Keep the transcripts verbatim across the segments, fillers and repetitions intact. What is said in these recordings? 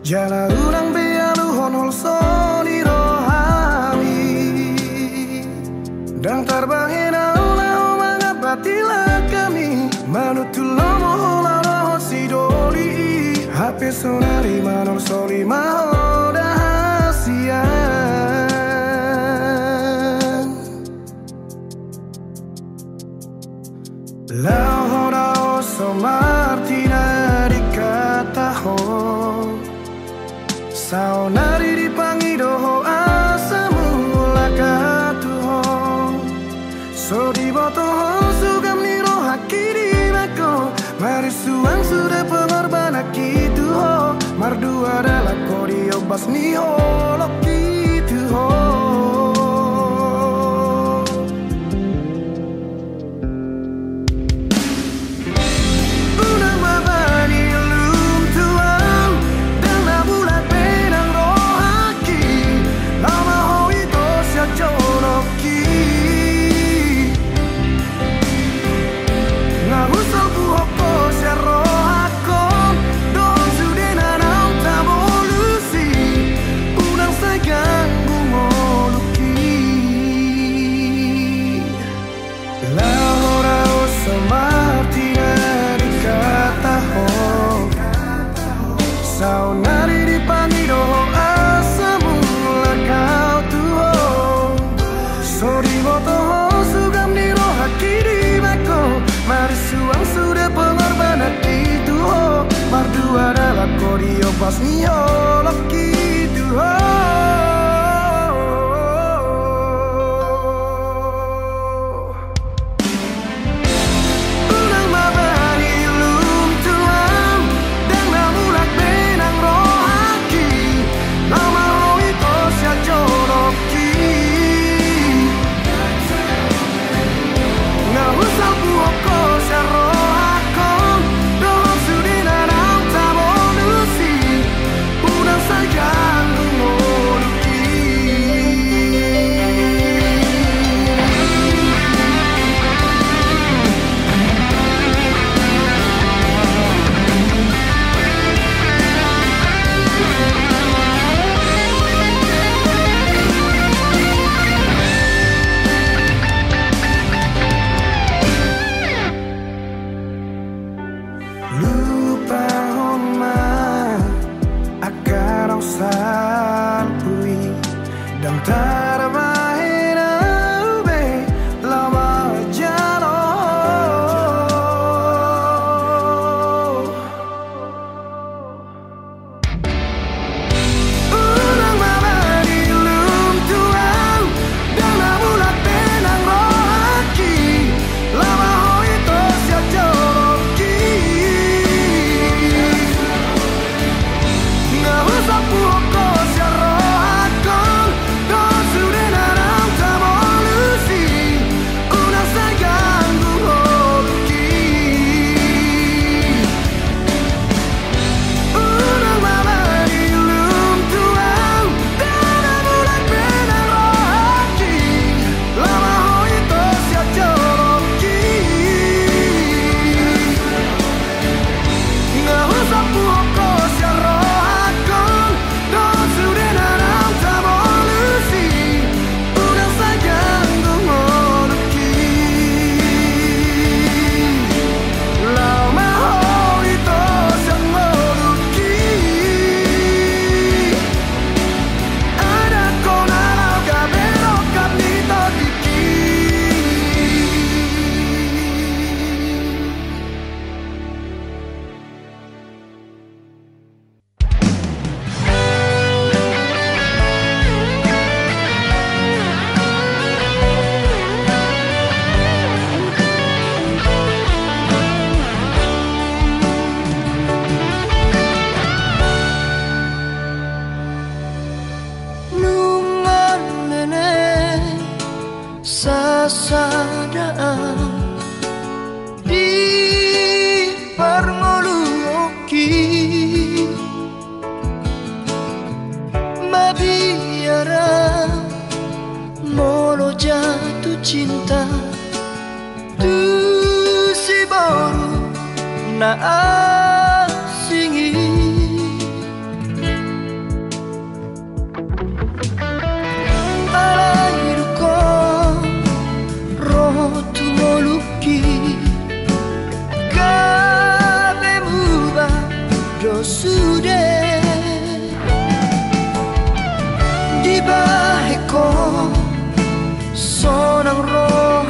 Jala urang bealu honol soni rohami dan tarbahena olah omanga batila kami manutulomo olah roho sidoli hape sonari manol soli mahoda hasian la hora oso martina di kataho saonari dipangido ho asamu lakatuho so diboto ho sugam niro hakiri mako marisuang sudah pengorban akitu ho mardu adalah kodio bas niho lokitu ho saonari dipangido asamu lakau tuho so diboto sugam niro hakiri mako marisuang sudah pengorban itu ho mardu adalah kodio pas niho lokitu ho salpui dan tarabahena ube lama jalo ulang mabadi lum tuang dan nabulat benang rohaki lama hoito sia joloki nggak usah puoko sasadaan di parngoluoki mabiara molo jatuh cinta tu si baru na asingi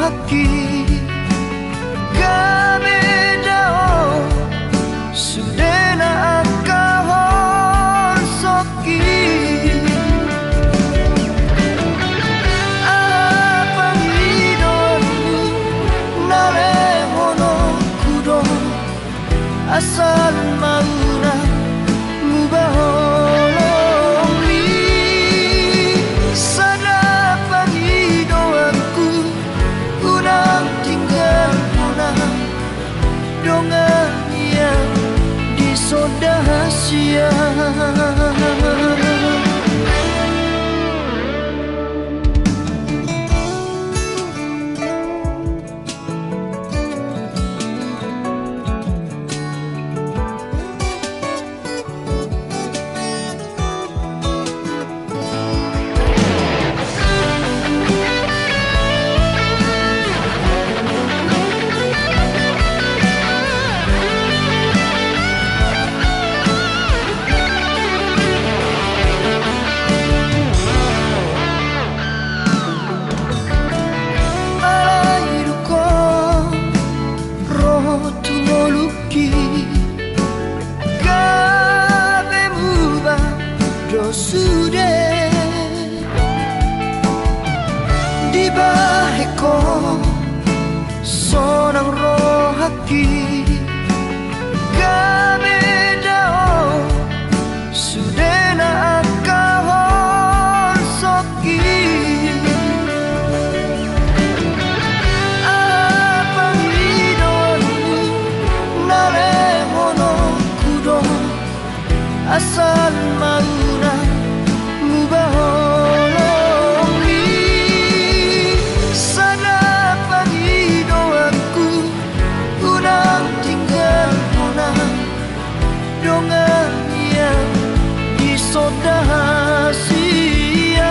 haki Kamedao Sudena akahon soki Apang hidonmu Nale hono kudo Asal mauna Mubaholomi Sadapan hidoanku Unang tinggal punah Dongan yang disodahsia Sonang roh haki Kamedao Sudena akahon soki Apang hidonmu Nale hono kudo Asal mauna Mubaholomi Sadapan hidoanku Unang tinggal punah Dongan yang disodahsia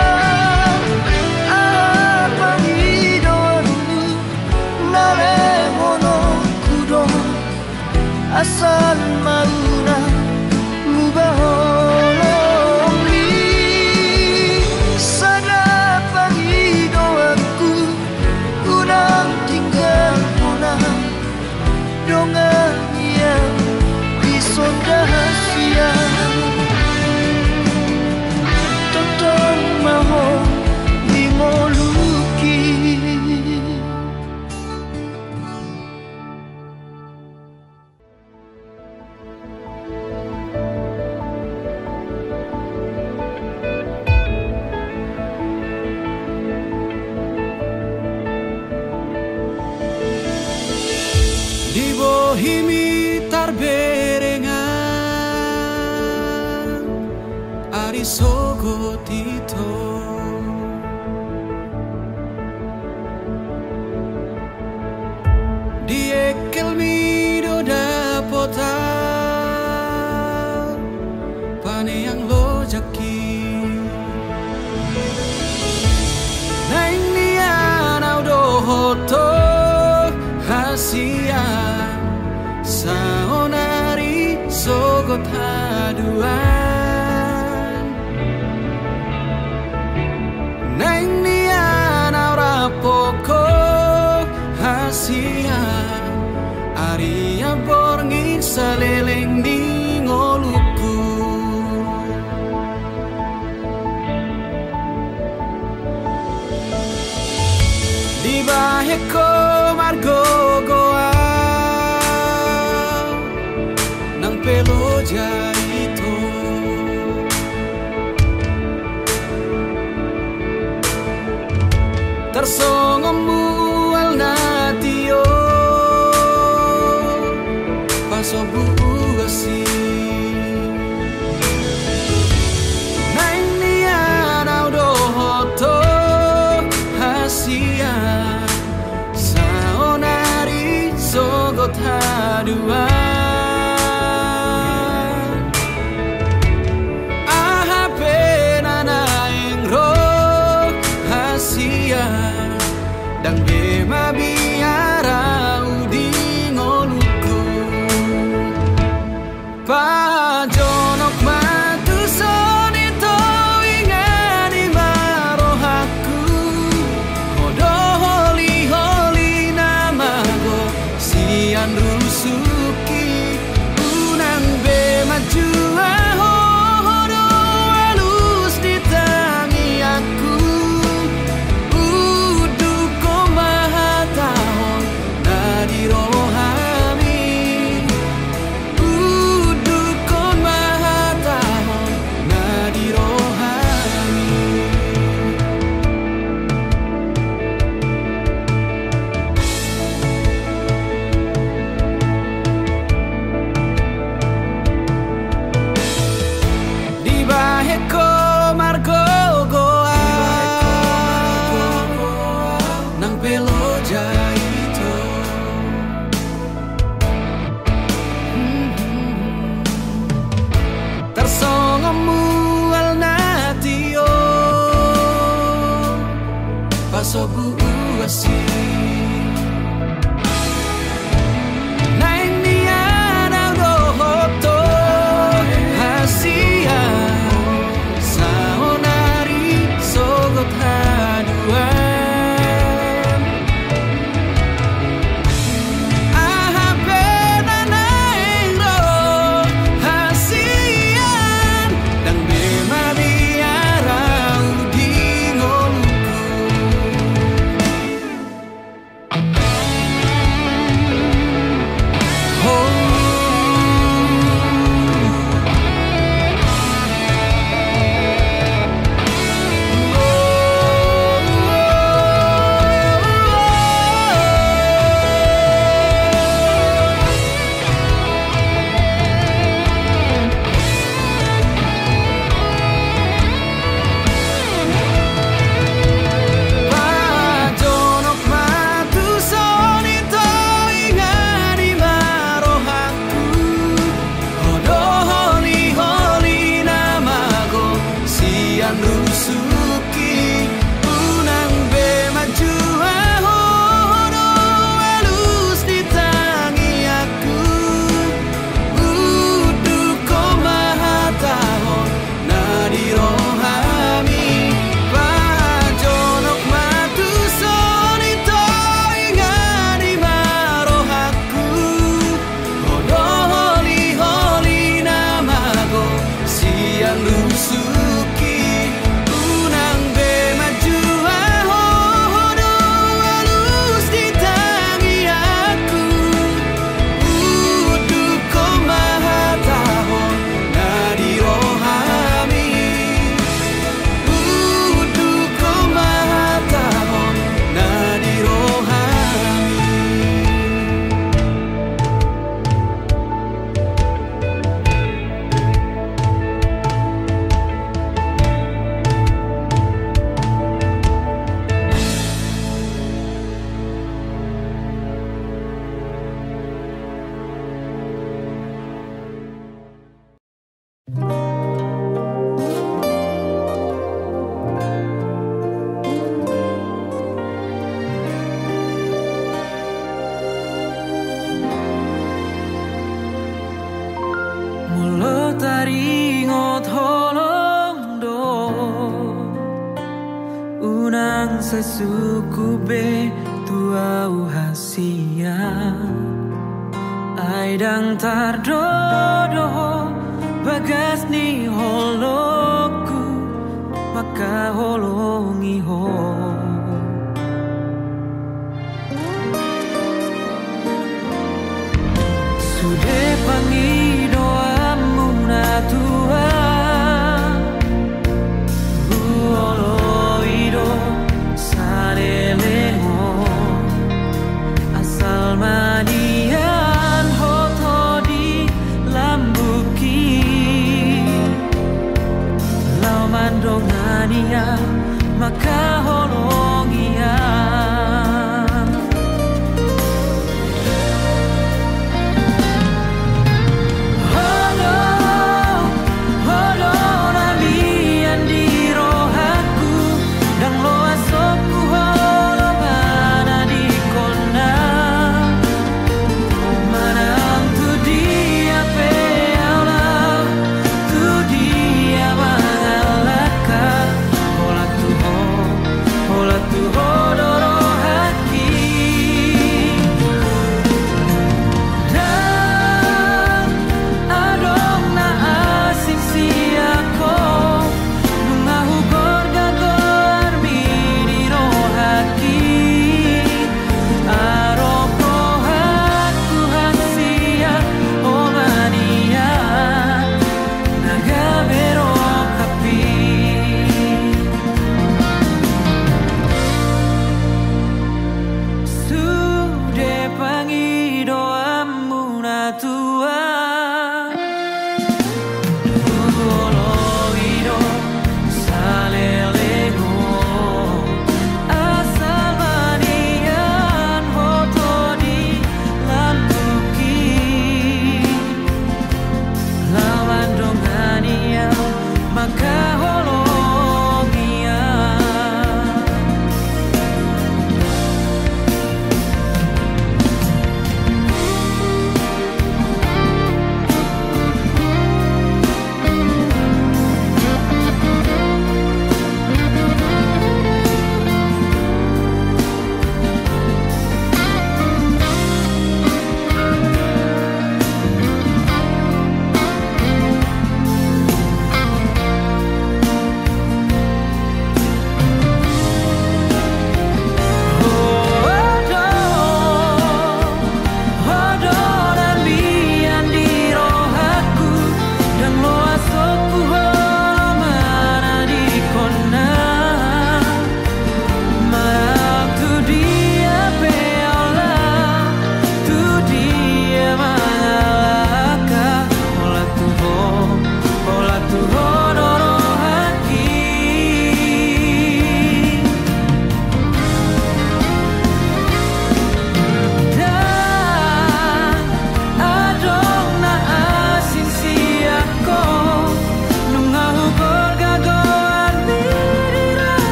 Apang hidoanmu Nale hono kudo Asal mauna Mubaholomi Sadapan hidoanku Unang tinggal punah Dongan yang disodahsia Totong maho mingoluki Di bohimi tarberengan Ari sogo tito Di ekel mido dapota Pane yang lo jaki Naing nian audo hoto Hasia Saonari sogot haduan Neng nian aura poko Hasia Aria borngin saleleng di ngoluku Di baheko margo goa Nang pelo jaito Tersongomu al natio Pasobu asi Nang nian audo hoto hasia Saonari sogot haduan Aha pena naing roh hasia Dan bema biara udi ngoluku Pajonok matu sonito ingani marohaku Hodo holi Sesuku be tuau hasia aidang tardodo bagas ni holoku maka holongi ho sude pangi doamu na tua huoloido asal manian hoto di lambuki lau mandongania maka holongia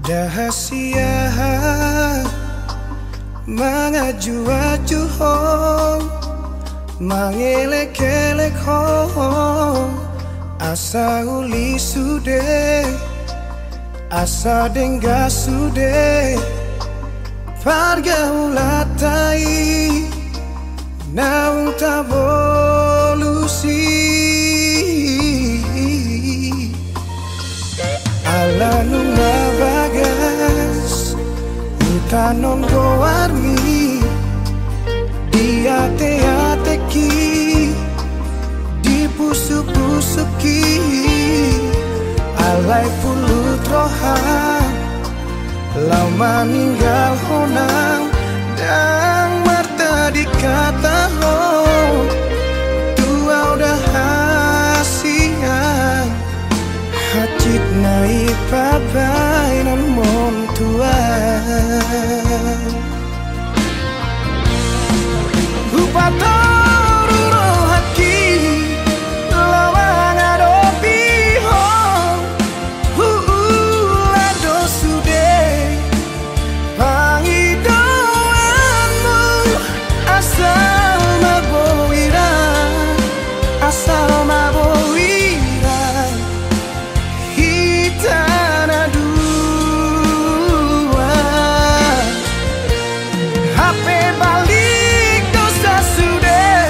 Dahasia mangaju-aju hong mangelek-elek hong asa uli sude asa dengga sude pargaulatai naung tabolusi ala nunga bagas utanon goarmi diate-ateki dipusu-pusuki alai pulut rohan lau meninggal honang dan marta dikata ho tua udah hasian hacit naik pabai namun tua Upatoru rohaki lawang adopi hong huulado sude pangidoanmu asal mabowira asal mabowira hitana dua H P balik dosa sudah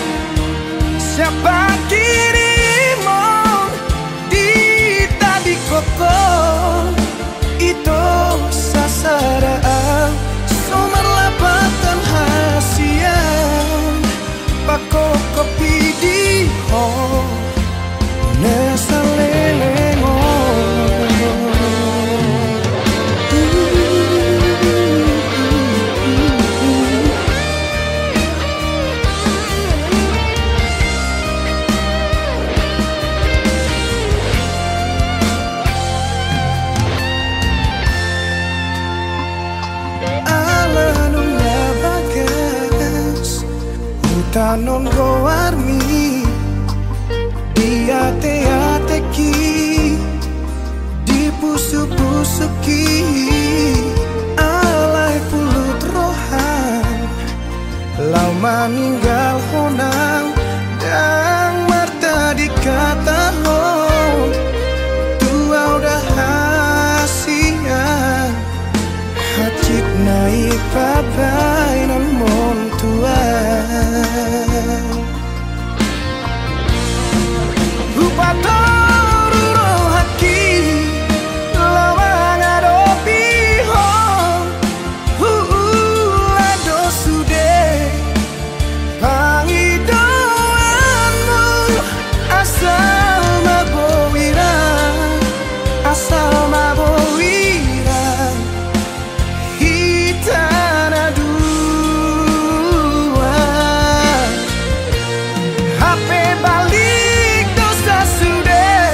siapa kirimu di tadi koko itu sasaraan sumber lapatan hasian pako kopi di ho nesalengo tanon goarmi diate-ateki dipusu-pusuki alai pulut rohan lau meninggal honang dan marta dikata ho tua udah hasian hacit naik pabai namun tua Upatoru rohaki lawang adopi hong huulado sude pangidoanmu asal mabowira asal mabowira hitana dua H P balik dosa sudah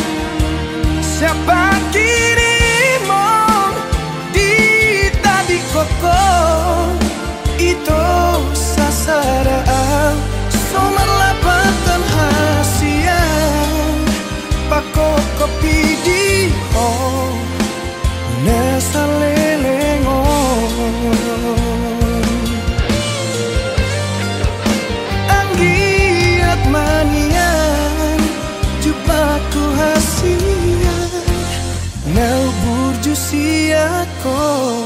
siapa kirimu di tadi koko itu sasaraan sumber lapatan hasian pako kopi di ho nesalengo anggiat manian jupaku hasian nau burju siako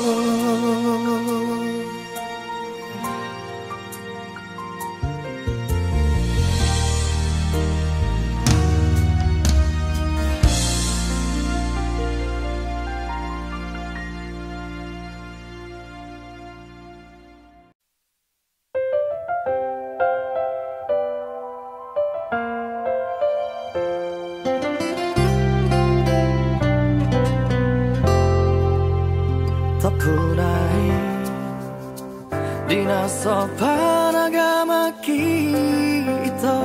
Takunai Dina sopan agama kita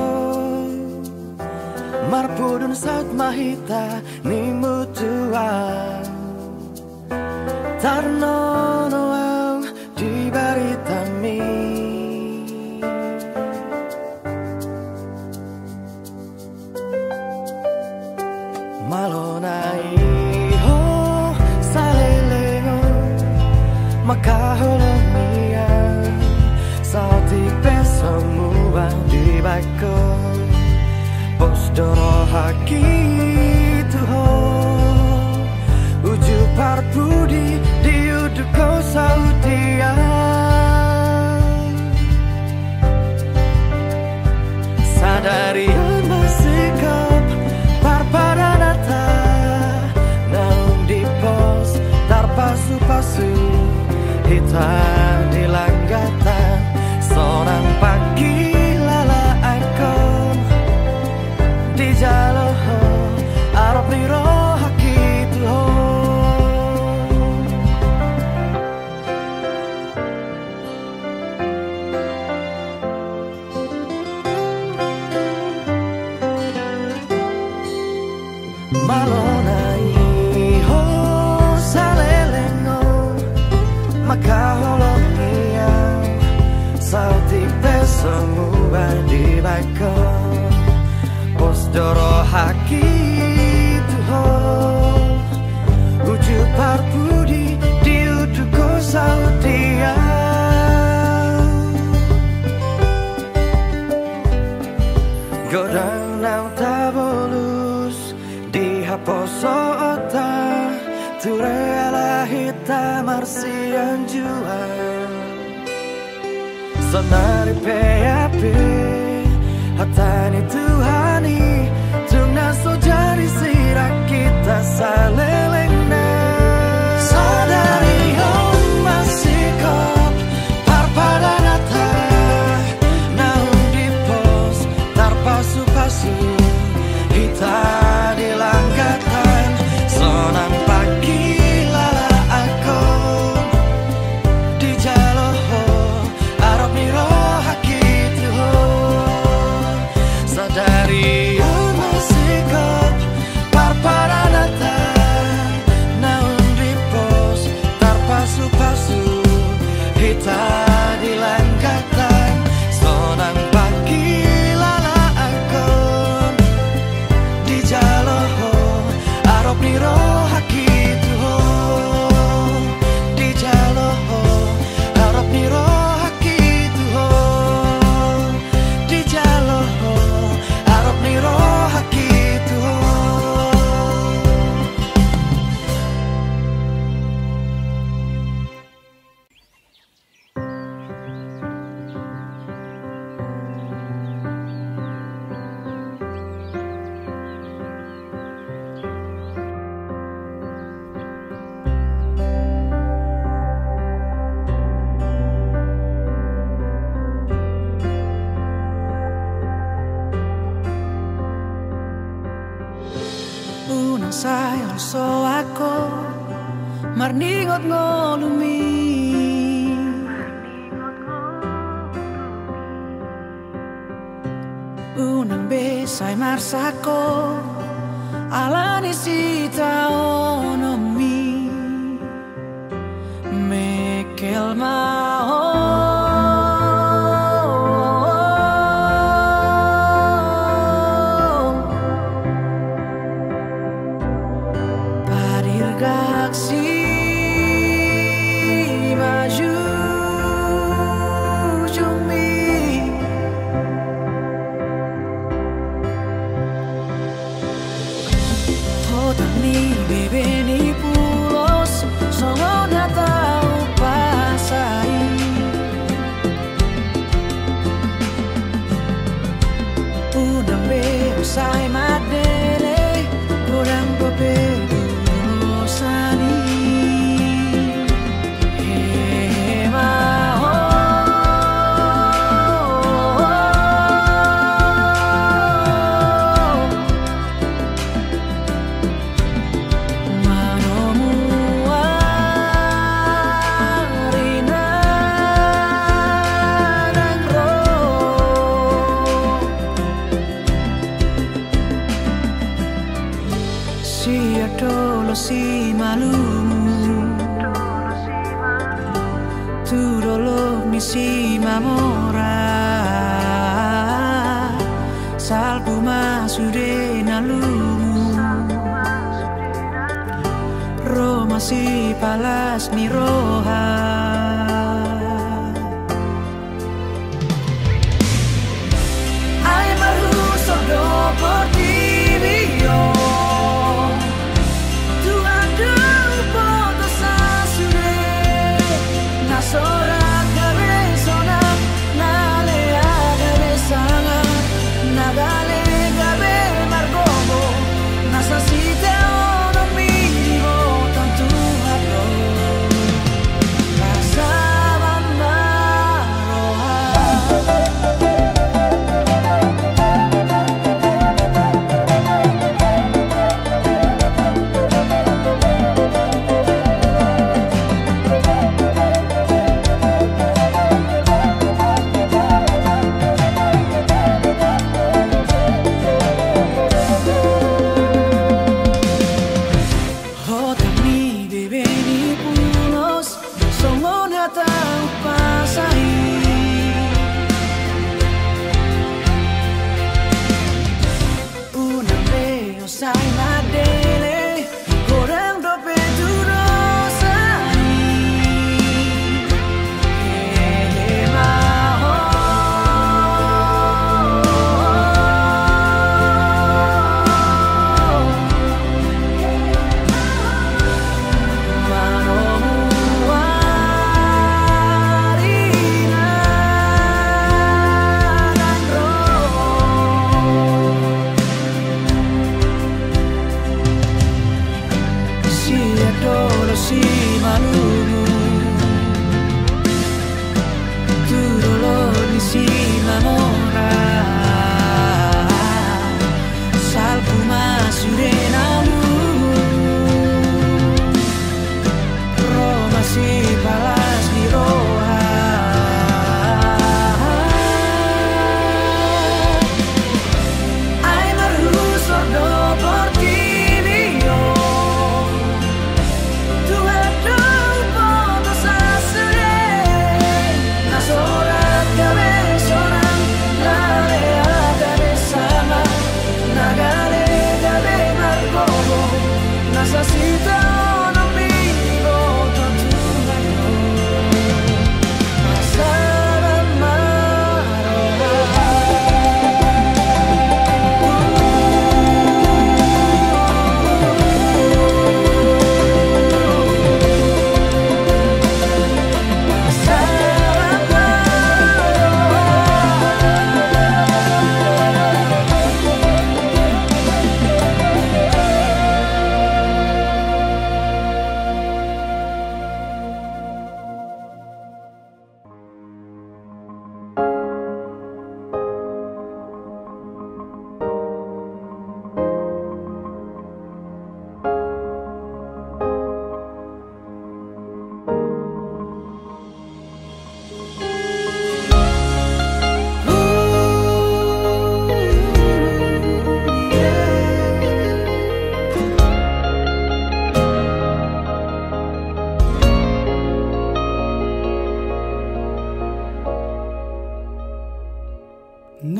Marpudun saut mahita ni mutuan Tarnono au di baritami Malonai ho salah baiko pos doro haki tuho uju parpudi diuduko saudia sadari masikap parparanata naung di pos tarpasu-pasu hita di langgatan seorang pagi lala aku di jaloho arep liro haki tuho malonai ho salelengo maka holongia sauti pesanmu di baiko pos doro haki tuho uju parpudi diuduko sautia godang nau tabolus dihaposo ota ture ala hita marsian jual sonari P A P hatani Tuhani tuna sojari sirak kita salelengna sadari om masikop parpadanata naung di pos tarpasu-pasu hita di langgatan sonang pagi lala aku di jaloho arep niro haki tuho sadari masikop parparanata naung di pos tarpasu-pasu hita di langgatan sonang pagi lala aku di jaloho arep niro haki tuho di jaloho arep niro haki tuho di jaloho arep niro haki tuho unang sayang so ako marningot ngolumi unang besay marsako alani sita onomi mekel mao gaksi maju jumi hotan ni bebe ni pulos songo na tau pasai udang be usai madele udang pepe si adolo si malumu tu dolo mi si mamora salpu masude nalumu Roma si palas mi roha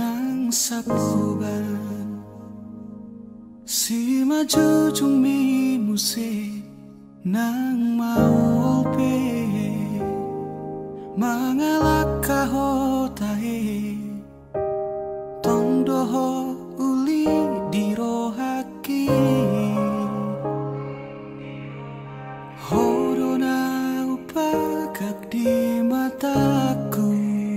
nang sakuban si maju jumi musik nang mau pe mangalak kahotae tongdoho uli dirohaki horona upagak di mataku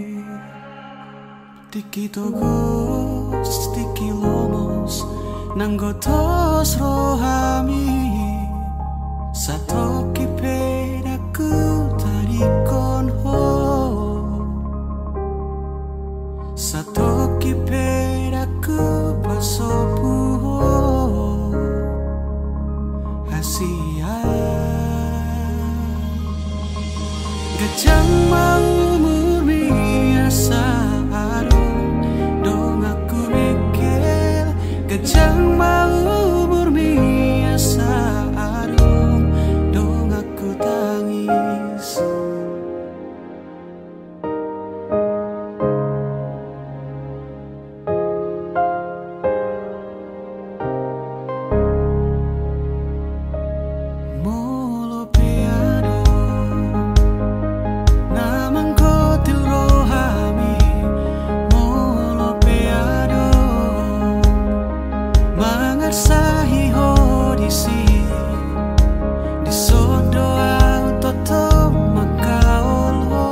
tiki togos tiki lomos nanggotos rohami satoki pedaku tarikon ho satoki pedaku pasopu ho asia gajang mau murmi asa arum dong aku mikir gajang mau murmi asa arum dong aku tangis molo piado namang kotil rohami molo piado mangarsahi hodisi di sodo autoto makaol ho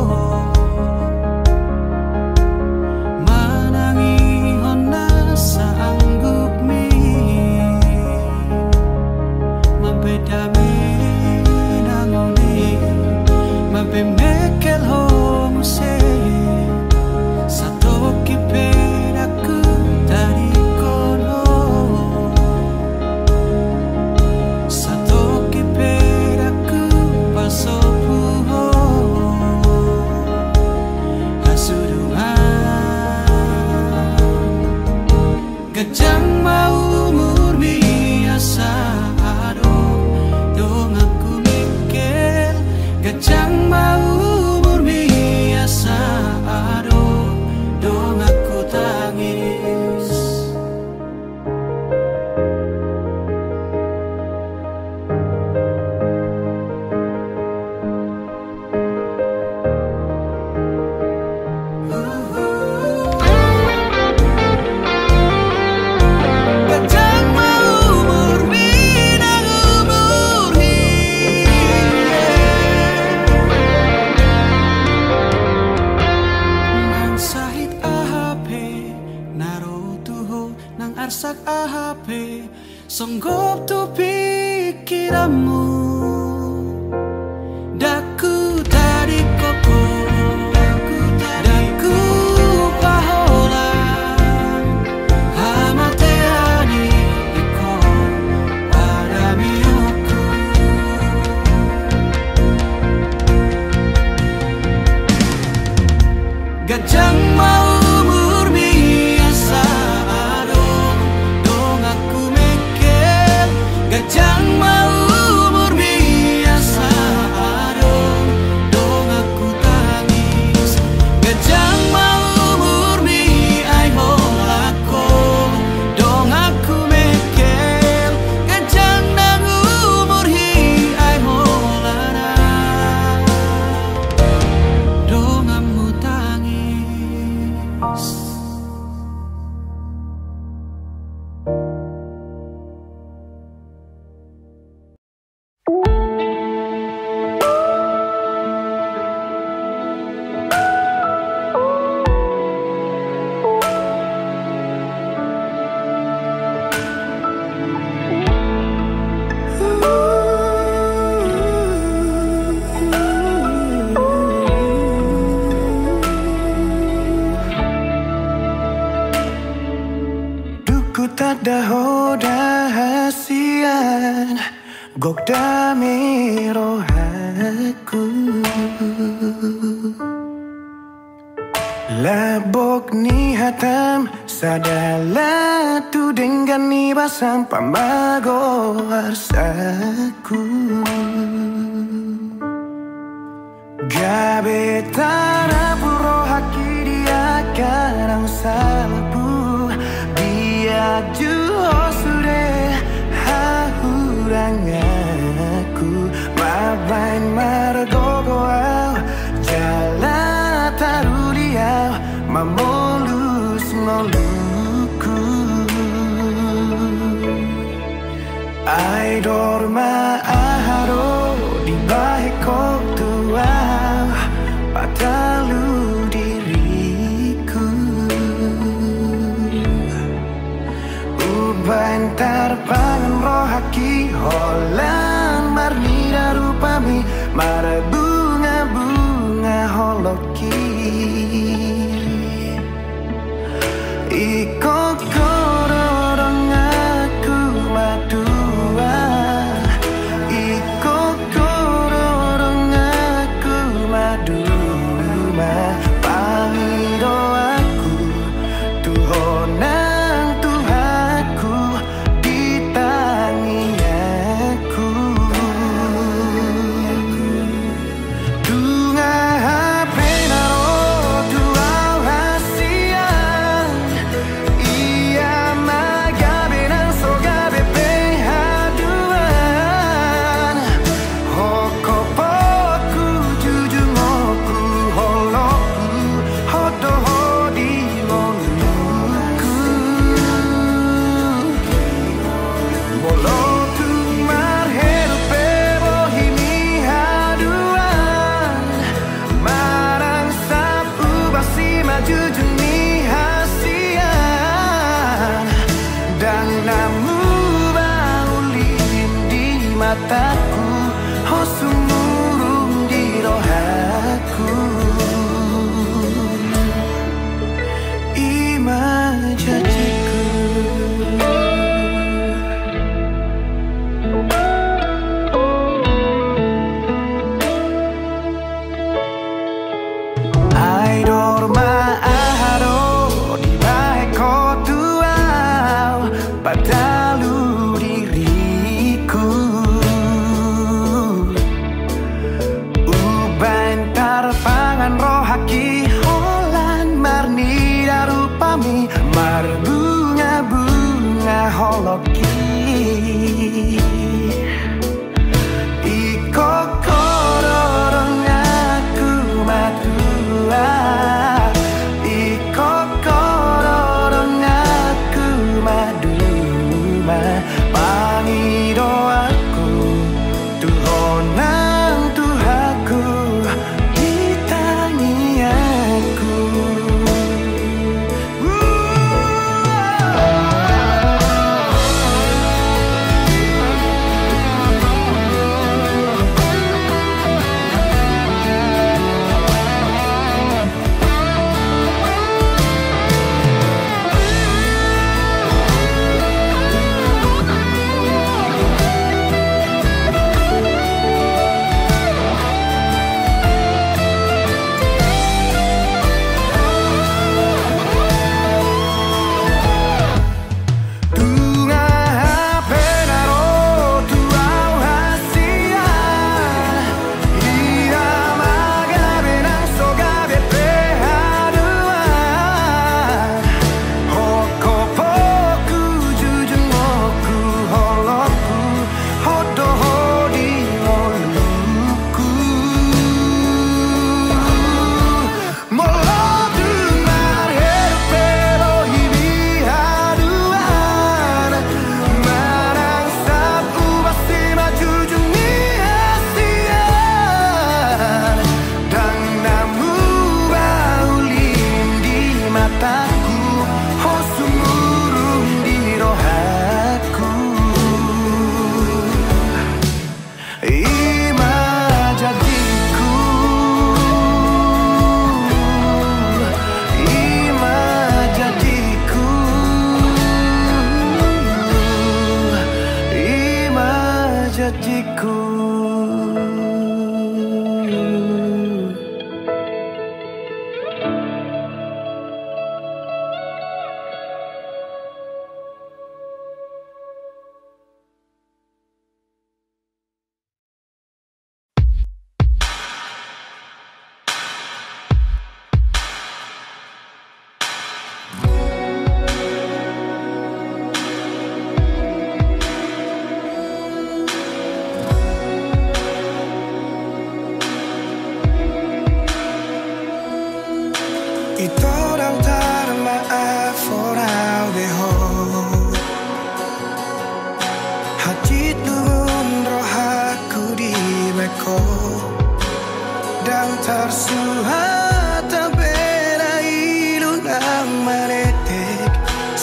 manangi hona sa anggup mi mabedami nangoni mabemekel ho muse satoki pedaku dari kono satoki pedaku pasopu ho hasudungan gajang mau murmi asa adong dong aku mikir gajang mau murmi asa adong dong aku tangis gajang mau murmi nang umurhi nang sahid ahape narutuho nang arsak ahape songgop tu pikiranmu daku tadi koko daku pahola hamateani iko pada miuku gajang mau murmi asa adong dong aku mikir gajang mau murmi asa adong dong aku tangis gajang mau murmi ai holako dong aku mikir gajang nang umurhi ai holana dong amu tangis duku tada hoda hasian gok dami rohaku labok ni hatam sadala tu dengan ni basam pamago arsaku gabe tara puro haki dia karang salabu dia juho sudah hahurang aku mabain margogoau jala taruliau mamolus moluku ai dorma aharo di bahiko tua patalu diriku ubantar pangan rohaki holan marnida rupami mara bunga-bunga holoki iko kororong aku madua iko kororong aku maduma pamido aku tuhonang tuhaku ditangi aku tunga penaro tuau hasian ia magabe nang sogabe pehaduan hokopoku jujungoku holoku hodoho di moluku bolotu marheru pebohimi haduan marang sapu basi maju juni hasian dan namu baulin di mataku hosumurung di rohaku ima janjiku ai dorma aharo di baheko tuau patalu diriku ubantar pangan rohaki holan marnida rupami mar bunga-bunga holoki iko kororong aku madua iko kororong aku maduma pangido aku tuhonang tuhaku ditangi aku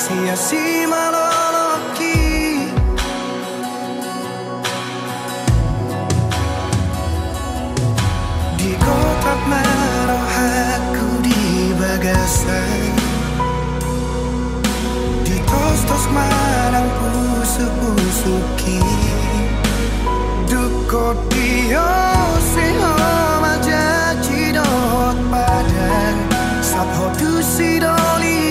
sia-sia maloloki di kotak merah aku di bagasan di tos-tos marang pusuk-pusuki duko dio seho majaji dot padang sapho dusi doli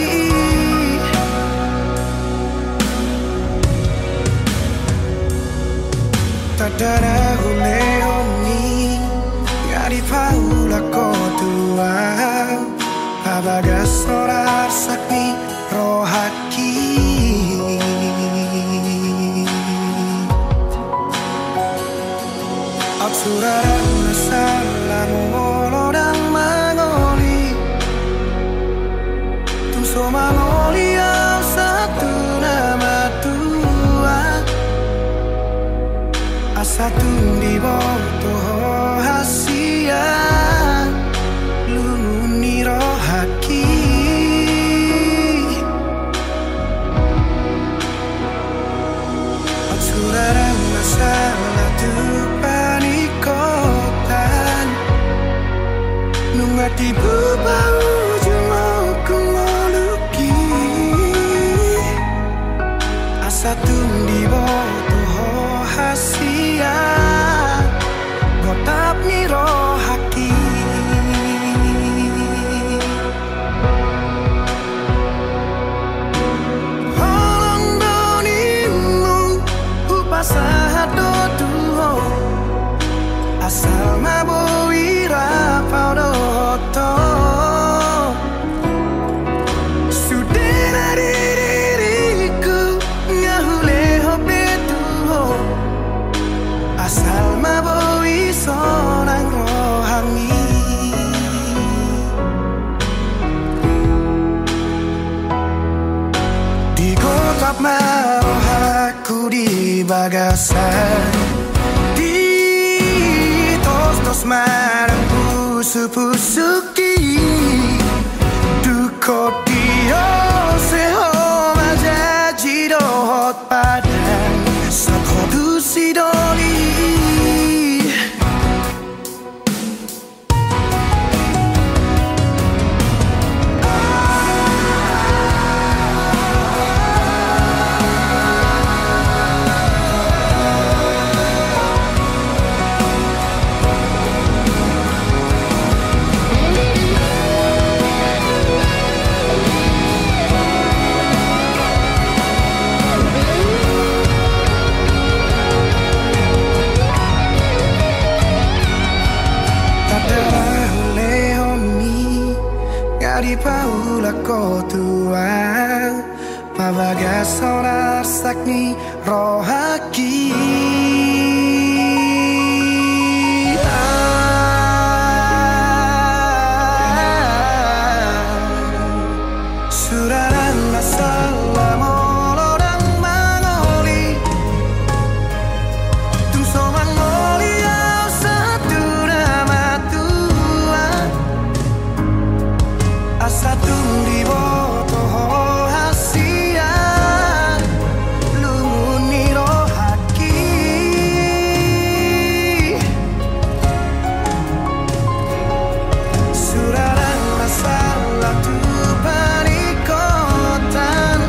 tadara hule honi ngari paula kotua abagas sorar sakni rohaki Absurang nasalah molodang mangoli Tumso mangoli yang satu nama tua Asatu di bawah hasia Lumuni rohaki Absurang nasalah tupan Nungati bubau jumau kumoluki Asa tundi boto hasia Gotap ni rohaki Holong donimu upasahat do tuho Asal maboi rapau doto Sudah diriku ngahule hobe tuho Asal maboi sonang rohani Di kotap marohaku di bagasan Tos marang pusu-pusuki Duko dio seho majaji dohot padang Sakho dusi doli Di paula kotua Pabagas sonar sakni rohaki Suraran masalah molodang mangoli Tumso mangoli yang satu nama tua Asatu di boto hasia lumuni rohaki Suraran masalah tu panikotan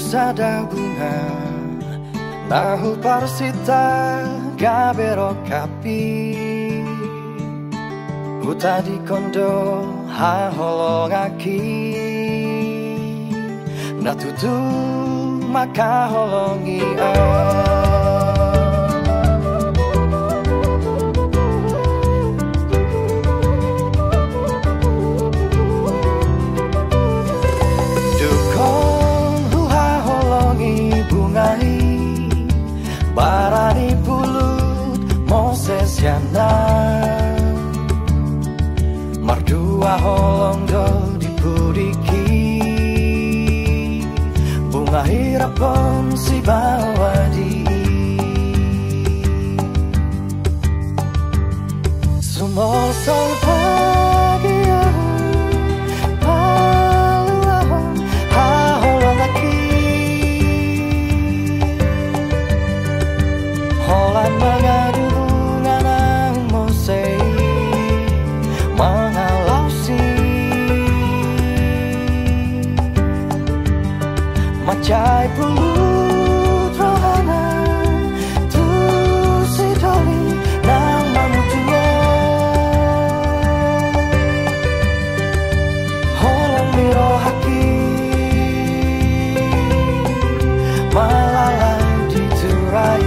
sada bunga nahu parsita gabero kapi uta di kondo ha holongaki natutu maka holongi barani pulut Moses yana mardua holong do dipuriki bunga hirapon si bawadi sumol sol pagi Holan mengadu bunga nang mosei mengalausi macai pulut rohana tu si doli nang mamutua holan miro haki malalai diturai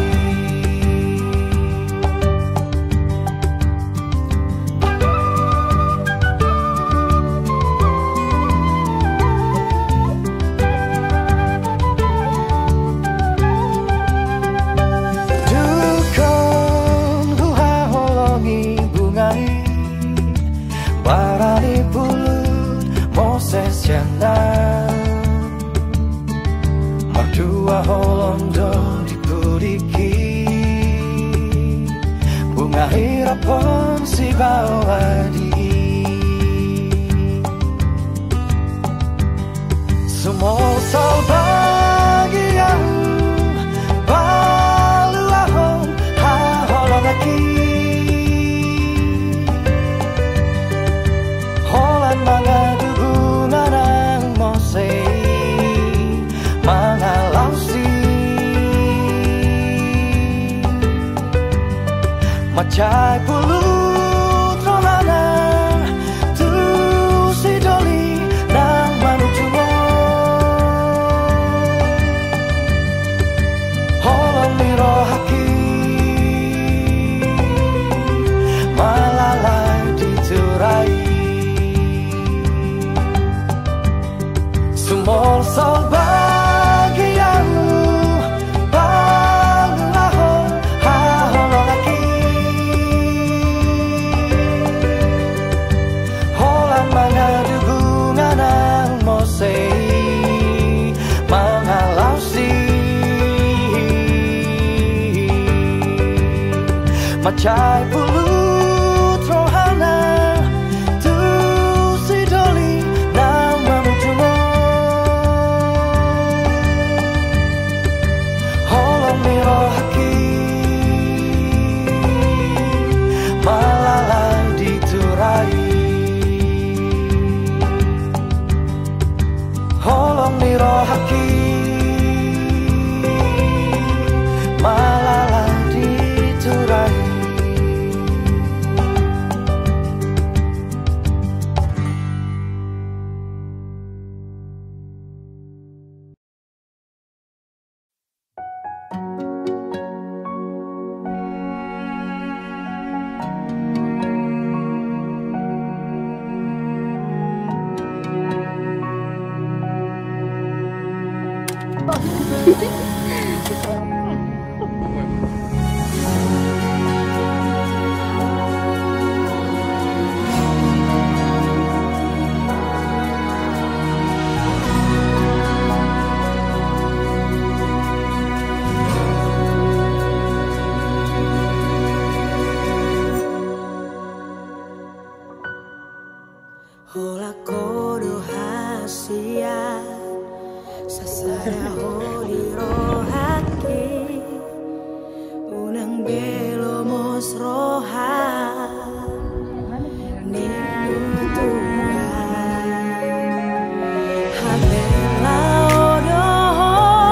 barani pulut Moses yana mardua holondo dipuriki bunga hirapon si bawadi sumol sol bagian baluahon ha holongaki holan mangadu bunga nang mosei mengalausi macai pulut rohana tu si doli nang manujumo holan miro haki malalai diturai sumol sol bagianmu balahon ha holongaki holan mengadu bunga nang mosei mengalausi macai pulut rohana tu si doli nang mamujumo miro haki malalai diturai holong miro haki malalai diturai Hola kodo hasia sasara holi rohaki unang belo mos roha ni tuhan habela odo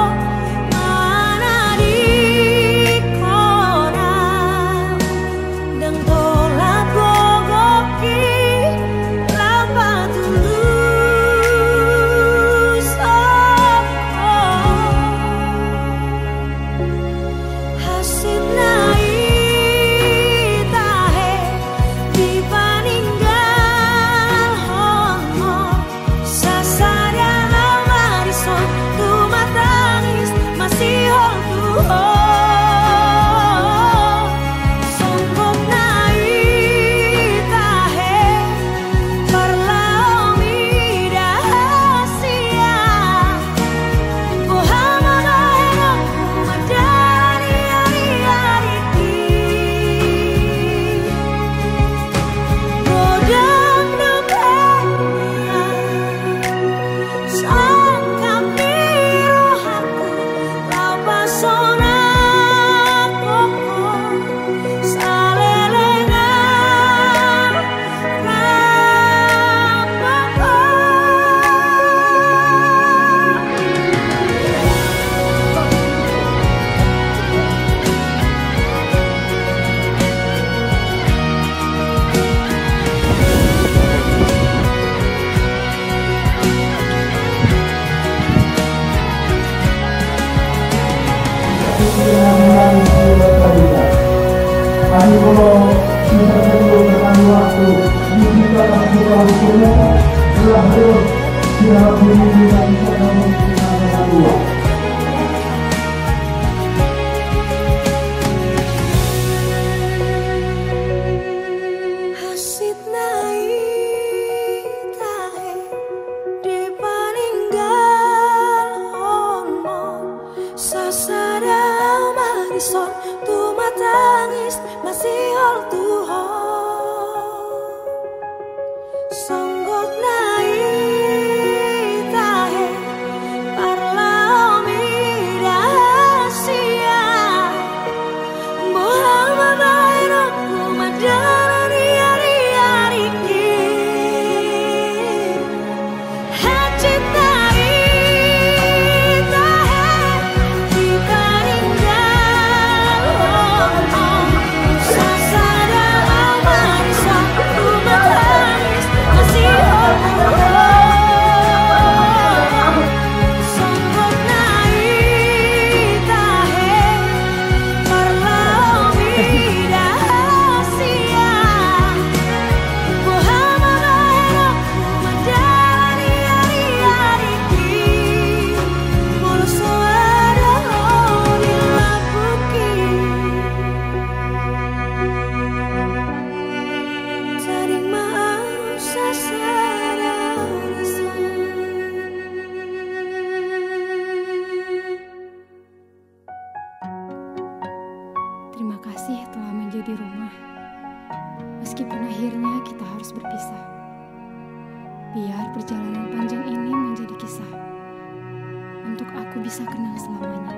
Hasit naik tahe di paninggal ono sasada marison tu matangis masih hol tuho songgot naik tahe parla omidasia bohang madaino kumadana Terima kasih telah menjadi rumah. Meskipun akhirnya kita harus berpisah. Biar perjalanan panjang ini menjadi kisah. Untuk aku bisa kenal selamanya.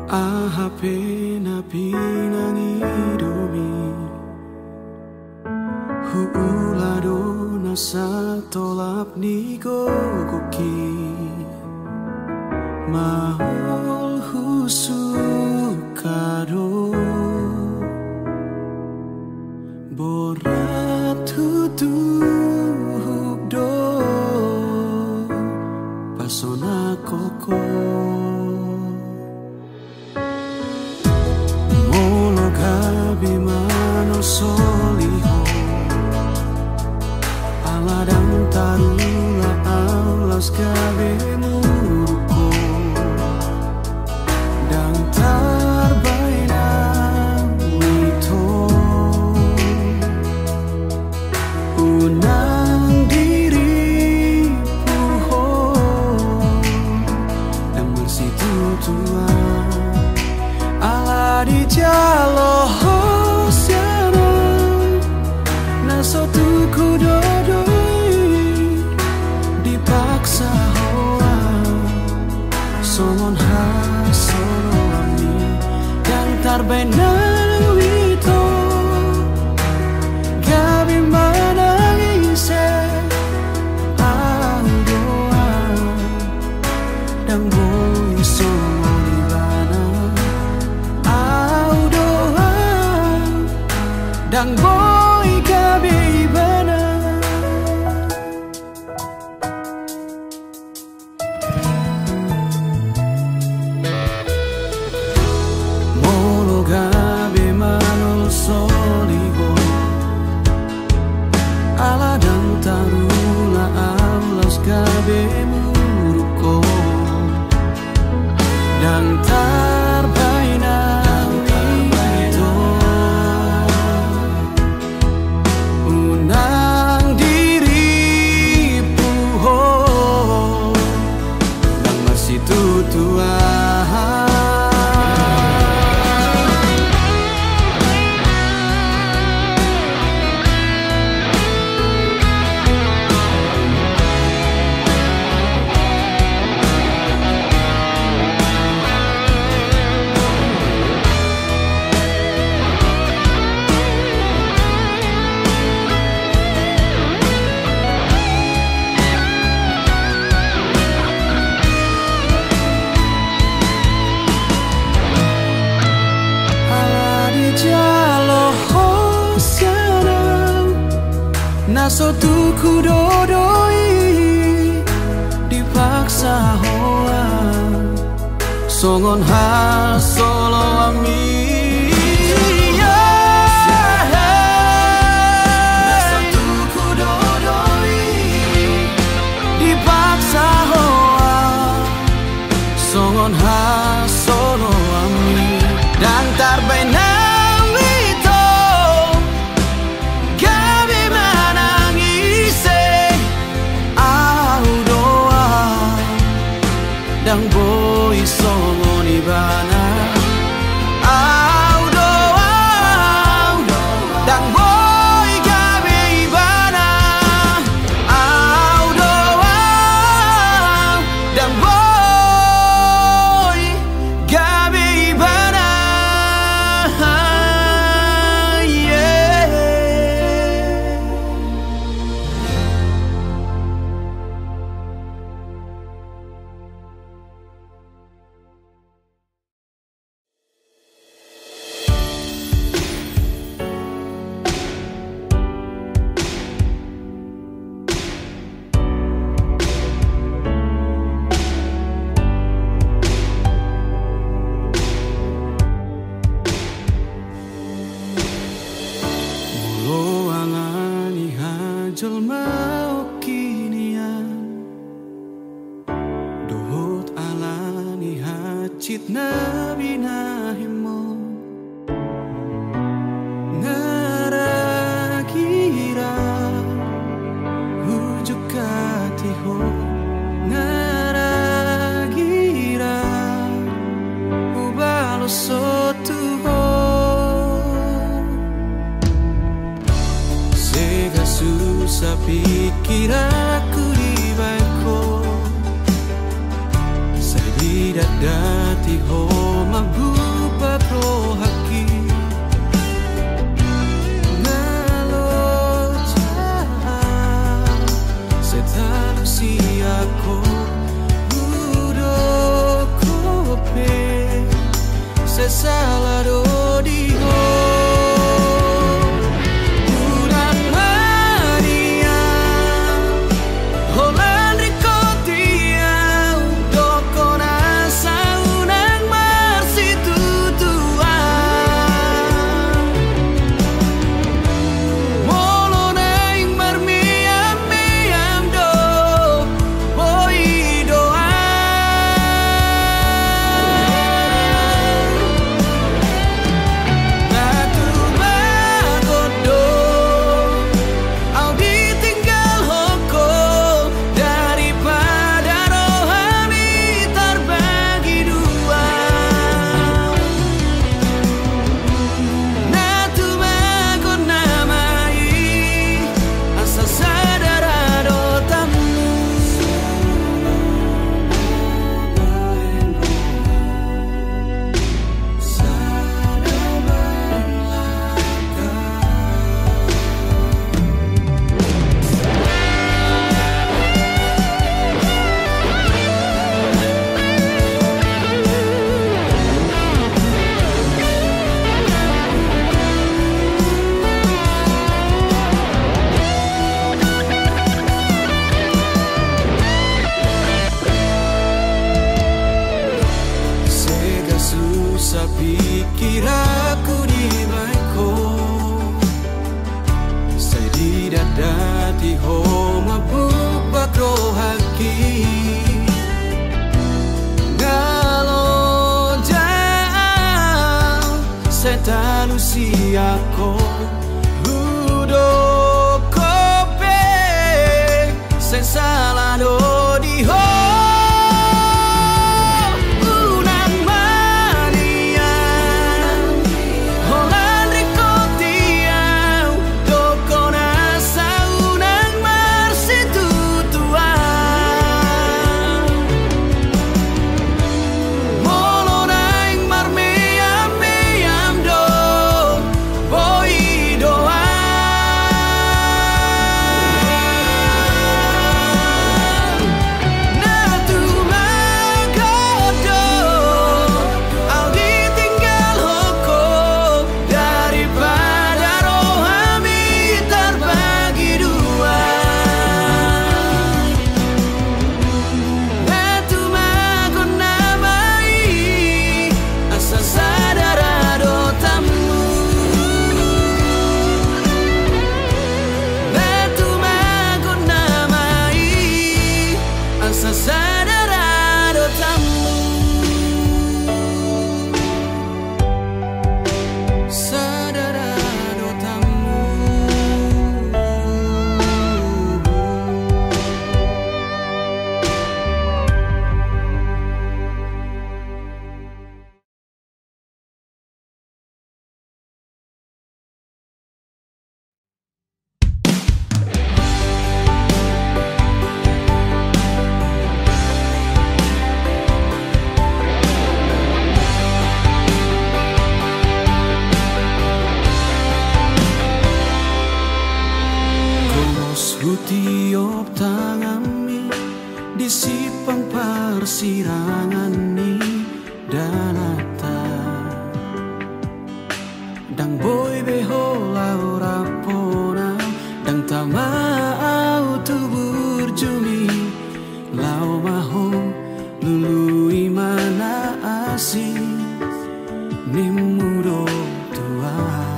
Ahape na pinangidomi Huulado na sa tolap ni gogoki Mahal husukado Borat hutugdo Pasona koko Molo gabi mano soliho Aladang tarula alas gabi muruko Dan tarbaina wito Unang diri puho Dan bersitu tua Ala di jalo hosiana Naso tuku dodoi Dipaksa hoa Songon ha solo ami Yang tarbena wito Gabi manangise Au doa Dan boy songon ibana Au doa Dan boy gabi ibana Molo gabi manol soligo Ala dan tarula alas gabi muruko Dan tarbaina wito Unang diri puho Dan masih tutua Naso tuku dodoi Dipaksa hoa Songon ha solo ami Naso tuku dodoi Dipaksa hoa Songon ha solo ami Dan tarbaina Dang boy songon ibana Au doa Dang boy gabi ibana Au doa Dang boy gabi ibana Yeah jelma okinian Dohot alani hacit nabi nahimo Ngaragira Hujuk katiho Ngaragira Ubalo sotuho Sega susah pikir aku di baiko Saya tidak dati homa mabubak rohaki ngalojaan setalu siako udokope sesalado diho. Pikir aku di baiko saya di dada di homa bubak rohaki ngalojaan setalu siako udokope sesalado di homa Tiop tangami di sipang persirangan ni danata dang boy behola ora pona dang tama au tubur jumi lau maho lulu imana asi nimuro tua.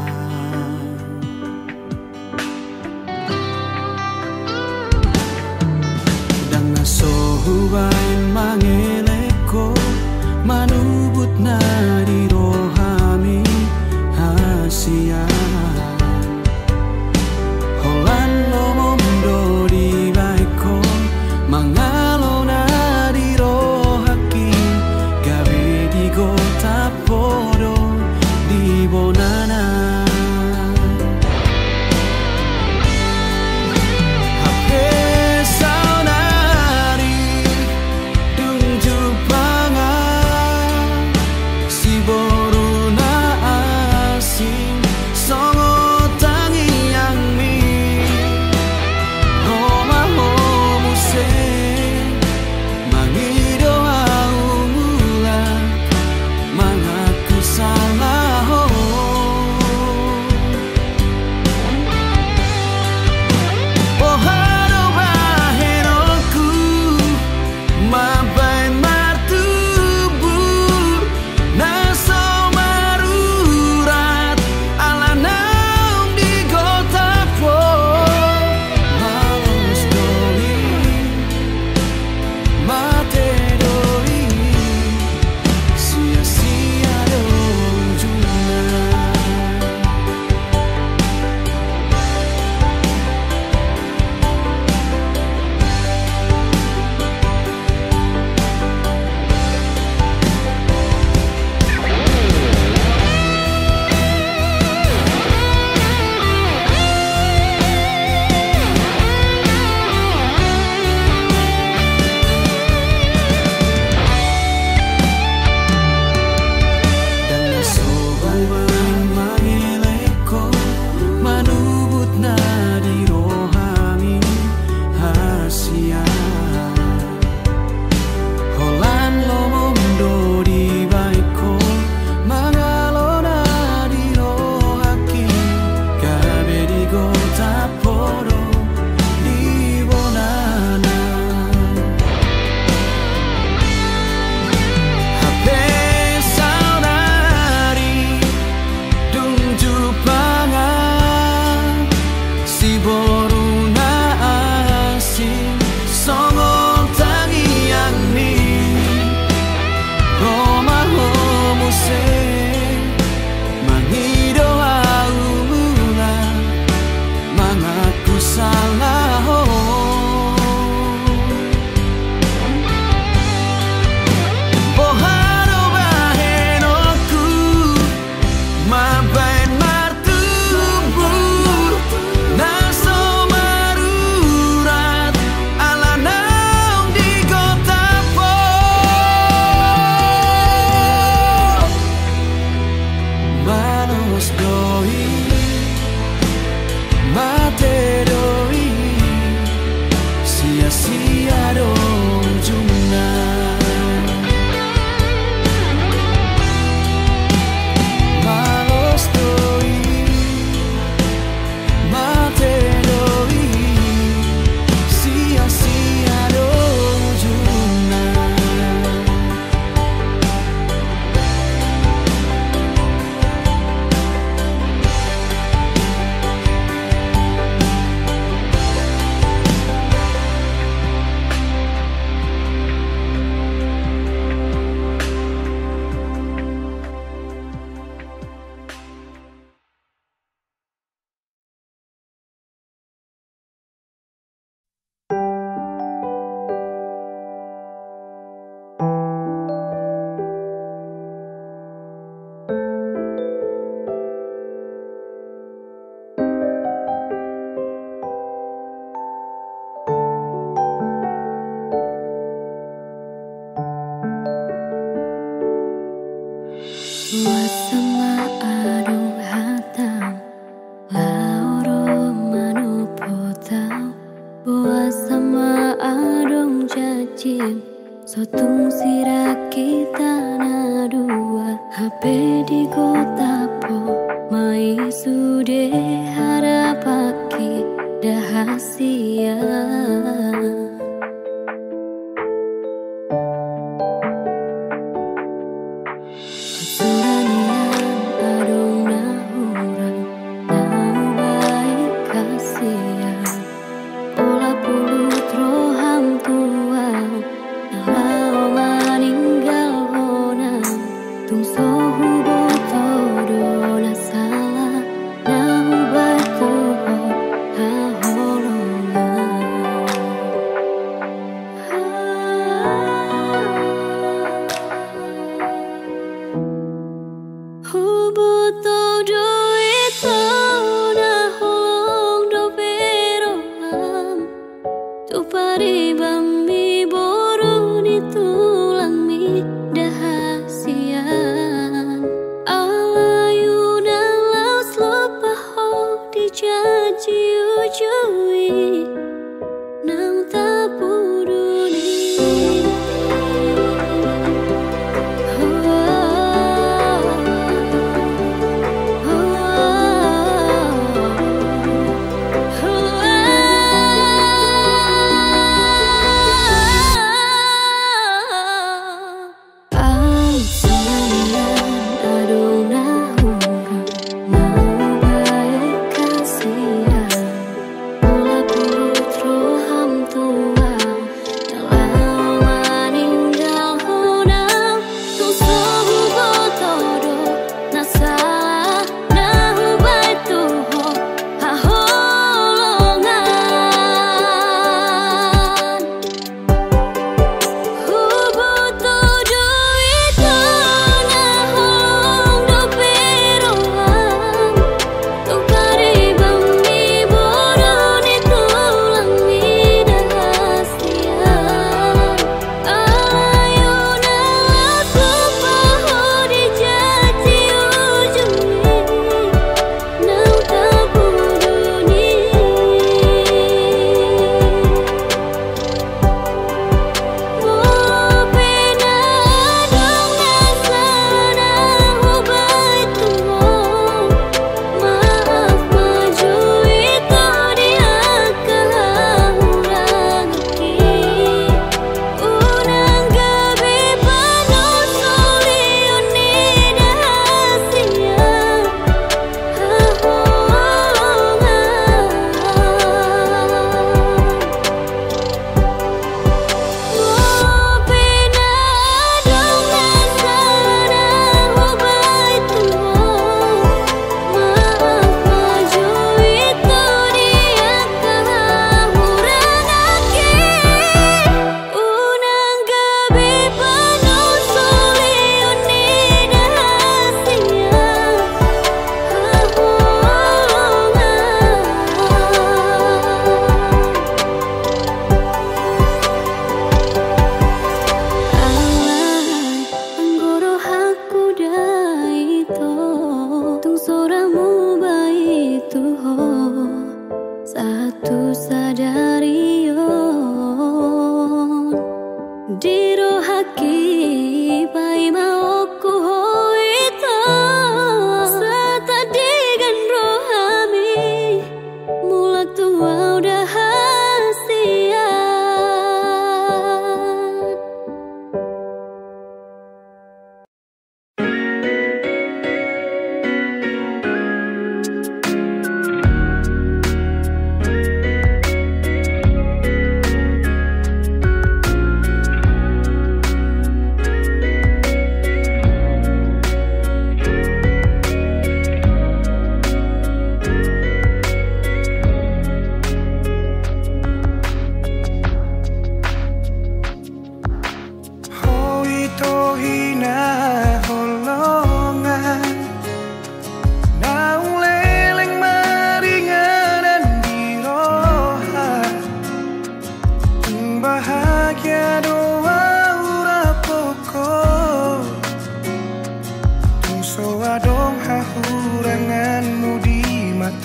Hubain mangeleko manubut na di rohami hasia holan lomondo di baiko mangalo na di rohaki gawe di gota podo di Wasama adong hatang lauro manu potau Wasama adong jajim sotung sira kita na dua H P di kota po mai sude harapaki dahasia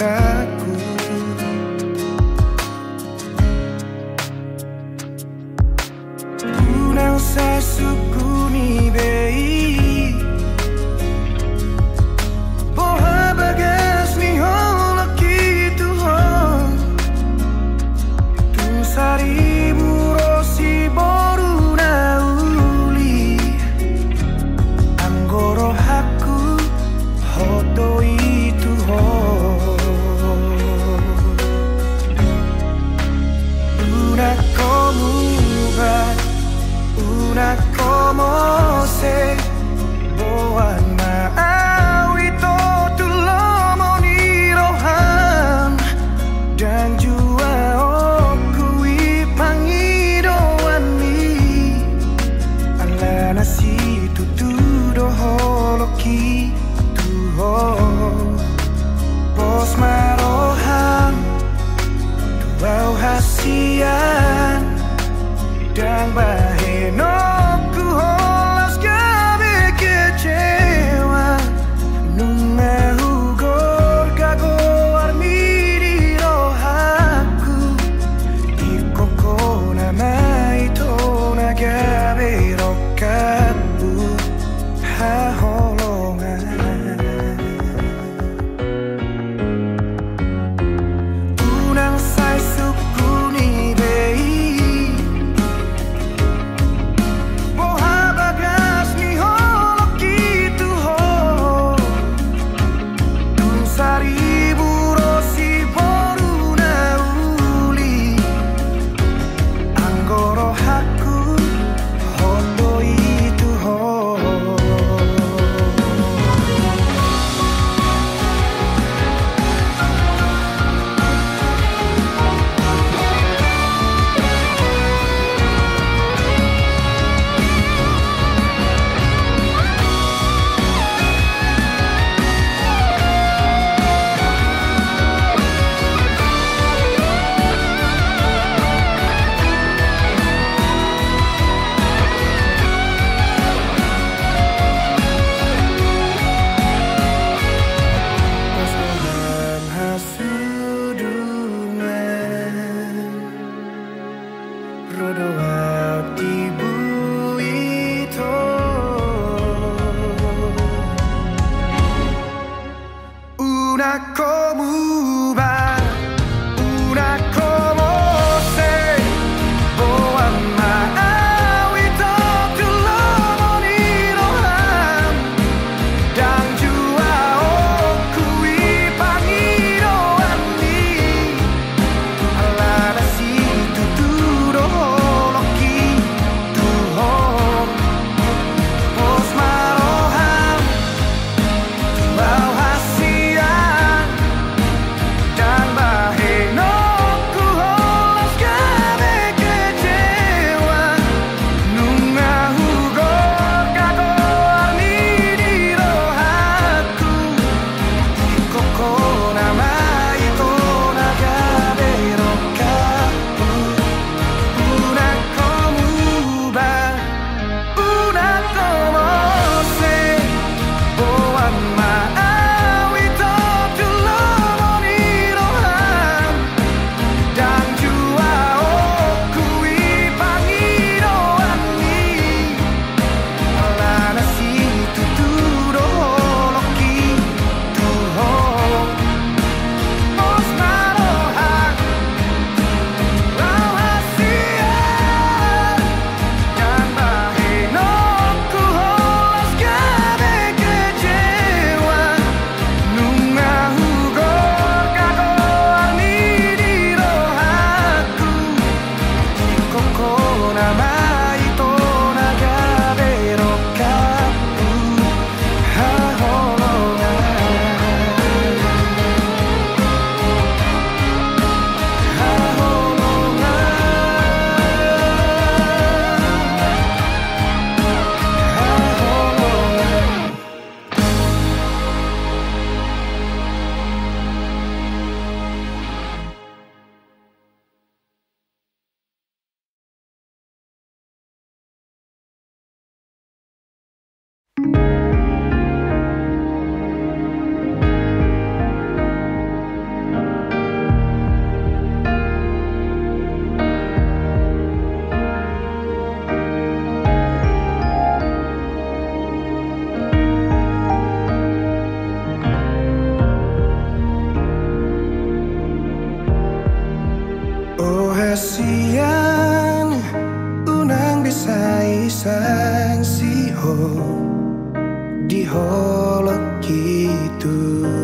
aku. Unang sa sukuni bei Boha bagas ni holaki Tuhan Tu saribu rosi boru nauli Anggoro haku hoto itu ho Una como va Una como se boa na awi to tulomo ni rohan dan jua oku ipangidoan ni ala nasi tutudo holoki tuho bos marohan tuau hasian dan bahenoku holas gabe kecewa Nunga hugor gago armiri rohaku Ikoko nama itu nagabe rokabu haholongan Unang sai sukuni bei di holok gitu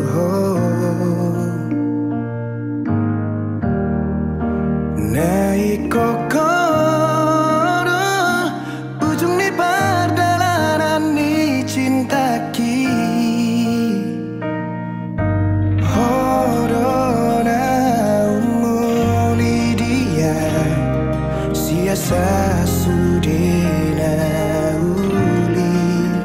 naik kokoro ujung ni perjalanan ni cinta ki horona umuli dia siasa sudena uli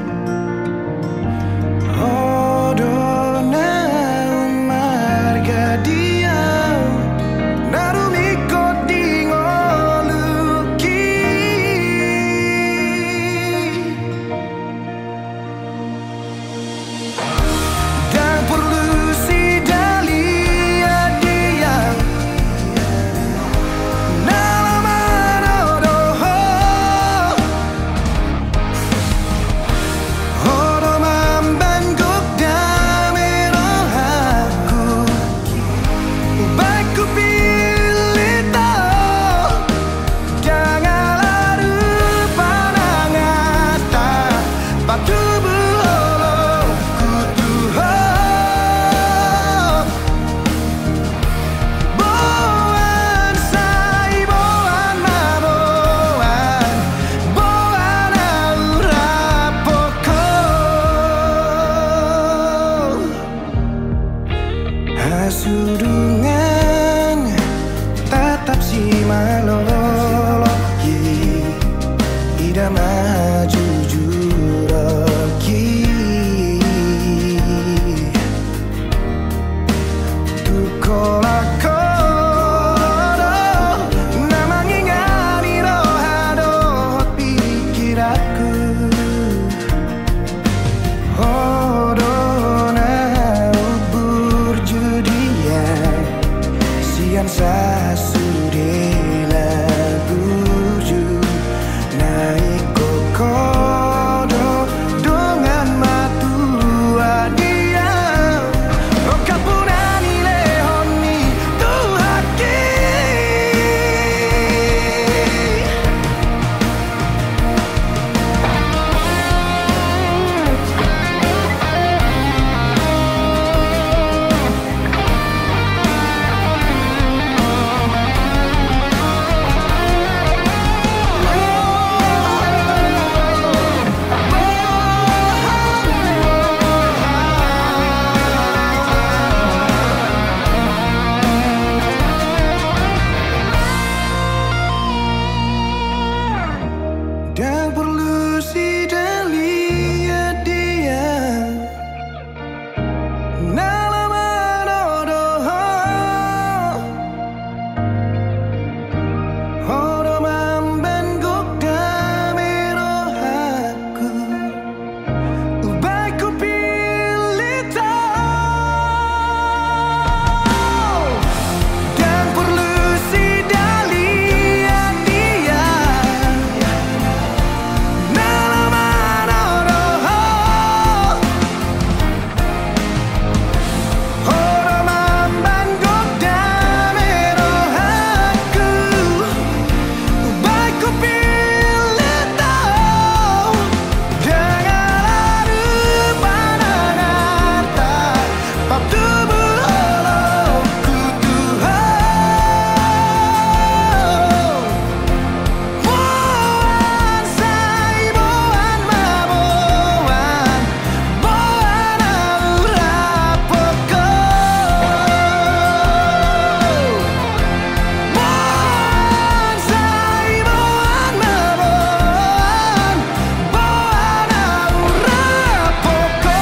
horona umarga dia narumiko dingoluki dan perlu sidalia dia nalamanodoho horoman bangguk damerohaku baikku pilih tau jangan lalu panangata patu buholo kutuho boan sai boan maboan boan aura poko hasurungan tatap si maloloki ida maju juroki tukola koro namang ingani rohadot pikiranku horona ubur judia sian sasudena buju naik kokodo dengan matua dia oh kapunani lehoni tuhaki dan perlu sidalia dia nalamanodoho horoman bangguk damerohaku baikku pilih tau dan perlu sidalia dia nalamanodoho horoman bangguk damerohaku baikku pilih tau jangan lalu panangata patu buholo kutuho boan sai boan maboan boan aura poko boan sai boan maboan boan aura poko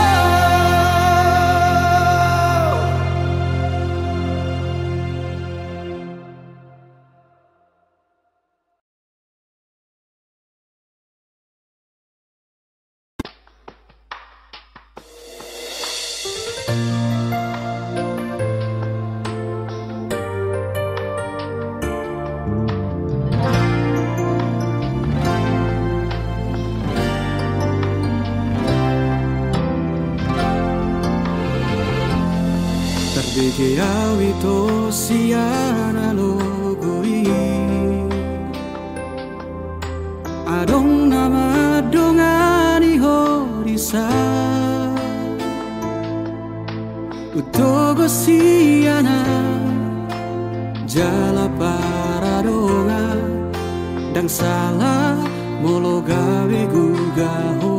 Tarbege awito siana logoi adong nama donga sa utogo siana jala paradonga dang salah molo gawe gugaho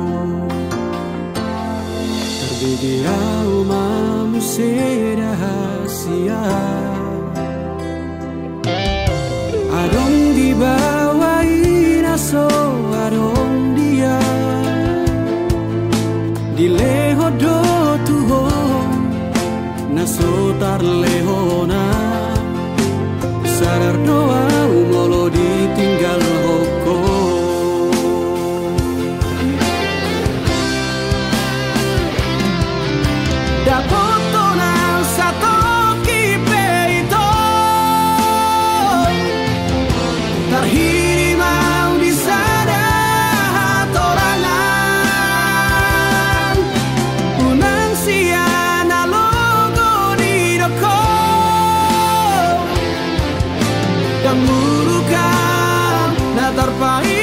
terbigi au mamu rahasia adong dibawain aso adong dia dileho do tuho naso tar lehona sadar doa molo ditinggal hoko dapoto na sato kipe ito terhiri mau di sana hatorangan unang siana logo di doko dan murukan na terpai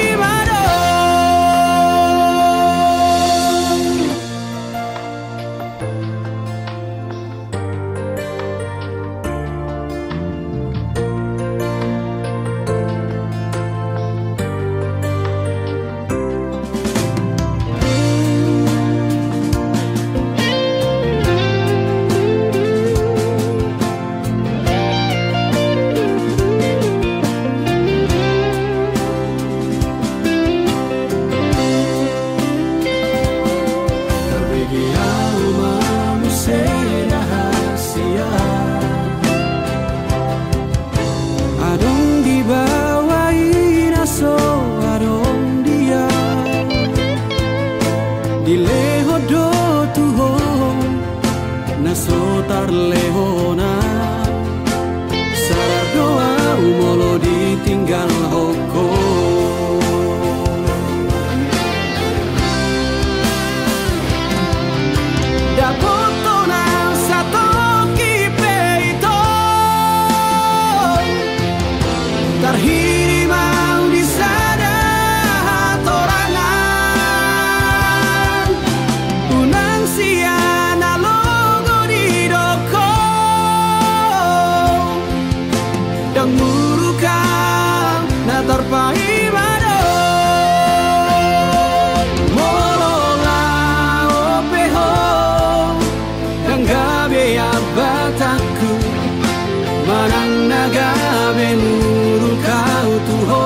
nasotar lehona sadar doa molo ditinggal hoko dapoto na sato kipe ito terhiri mau di sana hatorangan unang siana logo di doko dan murukan na terpai mado molola opeho dan gabe abataku manang nagabe murukau tuho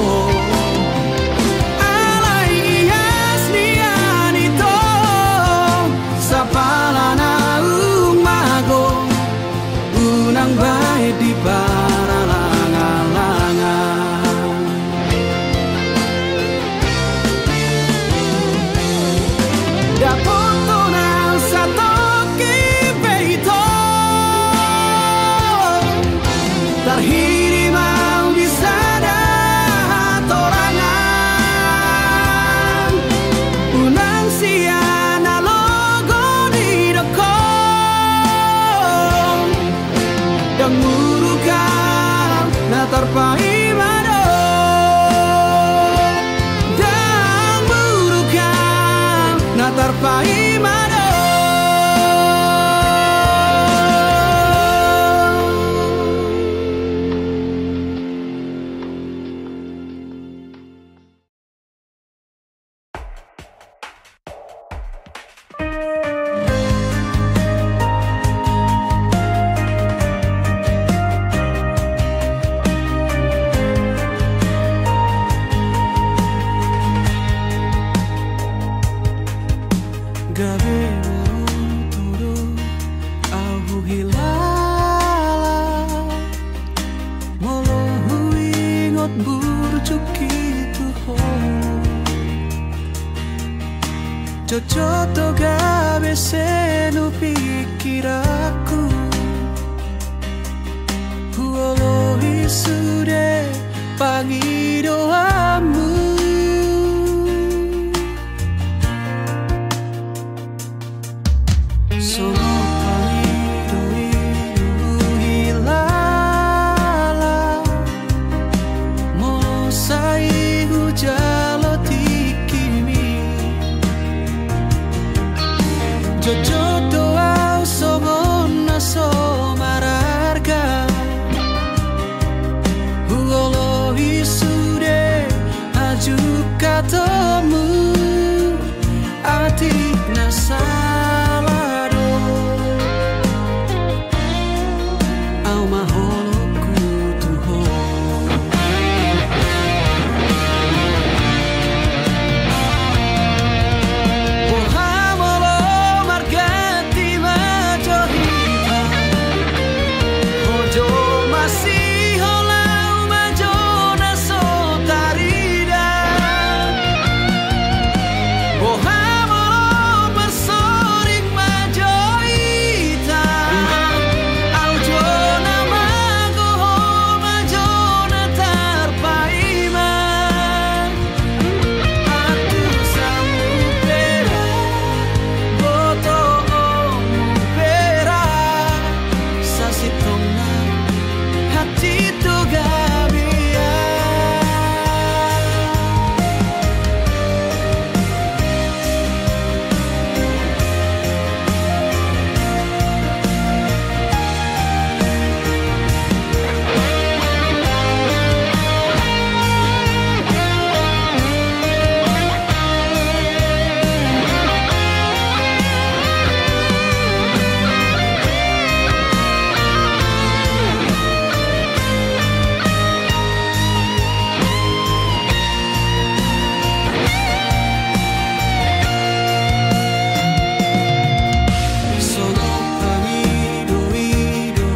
alai ias nianito sapalana umago unang baik di paralangan-langan dapoto na sato kipe ito terhiri mau di sana hatorangan unang siana logo di doko dan murukan na terpai mado dan murukan na terpai mado gabe todo au hilala molo huingot burcuki tuho cocoto gabe senu pikiraku huolo hisude pangidoamu Jojo doa somona somararga Huolo isude aju katamu Atik nasalado Au maholo kutuho Ohamolo margati majohita Ojo masih holau majona sotarida Ohamolo bersorik majohita Aujona magoho majona tarpaima Atu samupera boto omupera Sasitona hati tu gabia Sono amido ido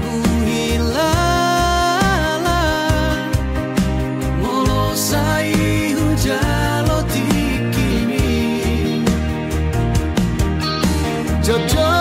hilala Molo sai hujalo tikimi Jojo